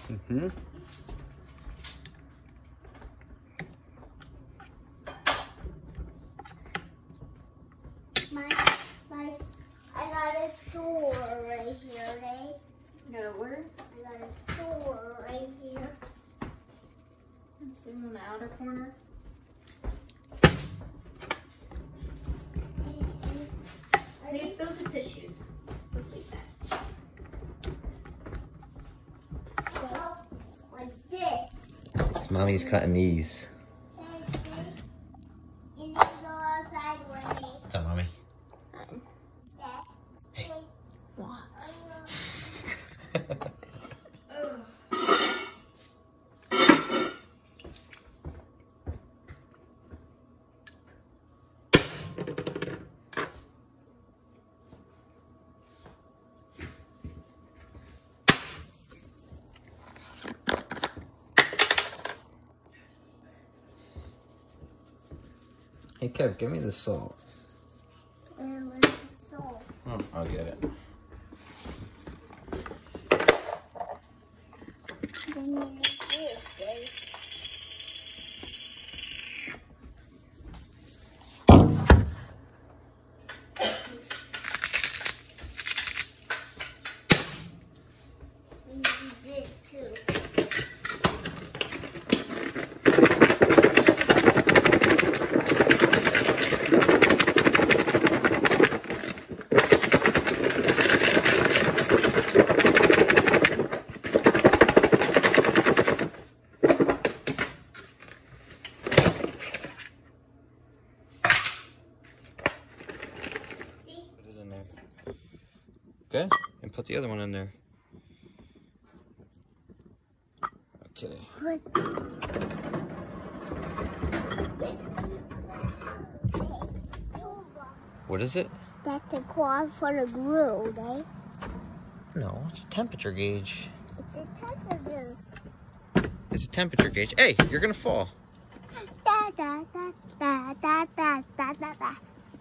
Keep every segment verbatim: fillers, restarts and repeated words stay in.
Mm-hmm. My, my, I got a sore right here, right? You got a word? I got a sore right here. Let's see, on the outer corner. Leave those are tissues. Let's leave that. So, like this. It's Mommy's cutting these. You need to go outside with me. What's up, Mommy? Dad. Hey. What? Hey, Kev, give me the salt. Uh, where's the salt? Oh, I'll get it. Then you need this, Dave. We need this too. Put it in there. Okay, and put the other one in there. Okay. What is it? That's the quad for the grill, right? No, it's a temperature gauge. It's a temperature. It's a temperature gauge. Hey, you're gonna fall. Da da da da da da da da da.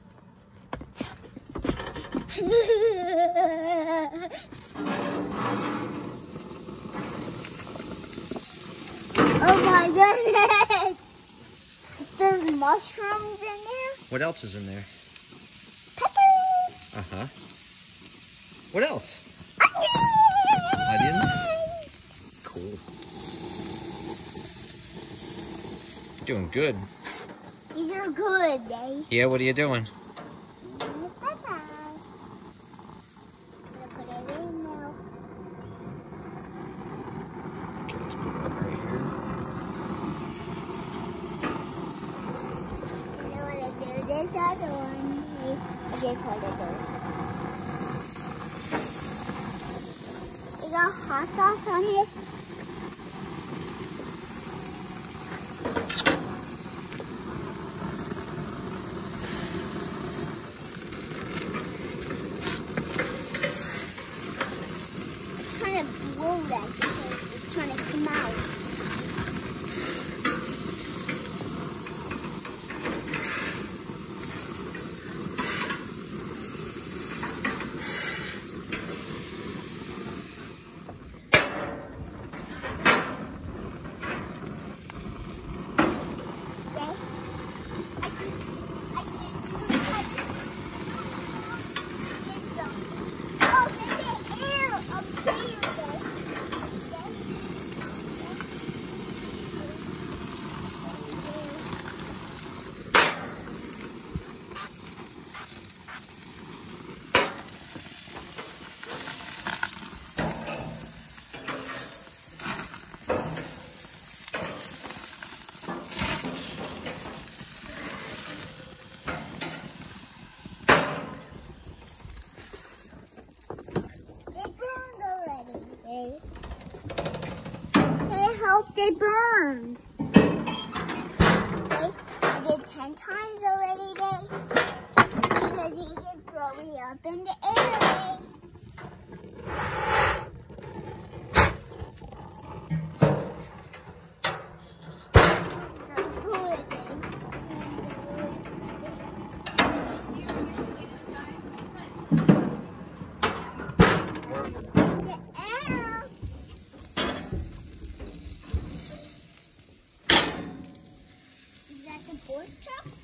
Oh my goodness! There's mushrooms in there. What else is in there? Peppers. Uh-huh. What else? Onions. Onions? Cool. You're doing good. These are good, Dave. Yeah, what are you doing? Okay, let's put it up right here. You know what I do? This other one. I just hold it there. You got hot sauce on here? I'm trying to blow that because it's trying to come out. It helped it burn. Okay, I did ten times already, Dave. Because you can throw me up in the air. trucks.